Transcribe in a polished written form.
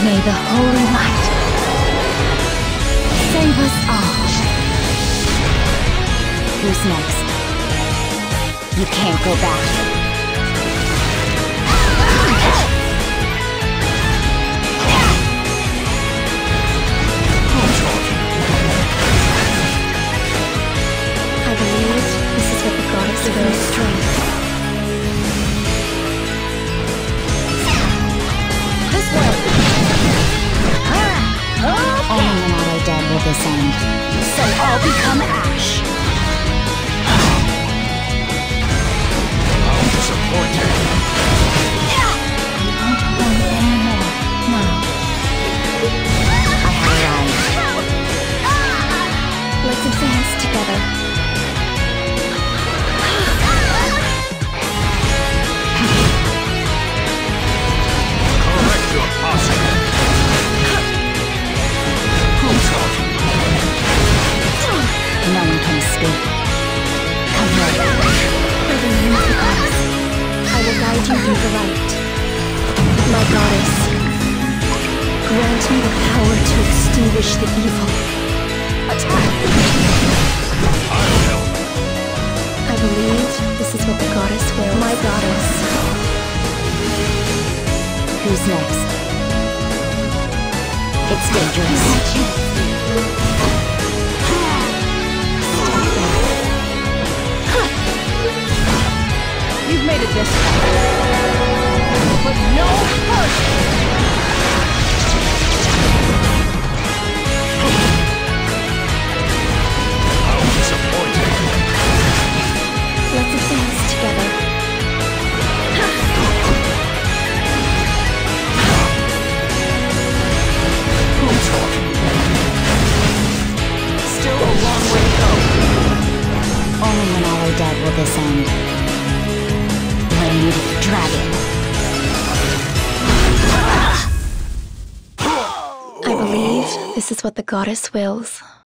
May the holy light save us all. Who's next? You can't go back. I believe this is what the goddess wills. Strength. This way! Only when all are dead will this end. So all become ash. How disappointing. You won't run anymore. No. I have arrived. Let's advance together. Correct your posture. No one can escape. Come here. For the name of the goddess, I will guide you through the light. My goddess, grant me the power to extinguish the evil. Attack! I'll help. I believe this is what the goddess wills. My goddess. Who's next? It's dangerous. You've made it this far, but no hurt! How disappointing. Let's advance together. Who's talking? Still a long way to go. Only when all are dead will this end. Blade Dragon. I believe this is what the goddess wills.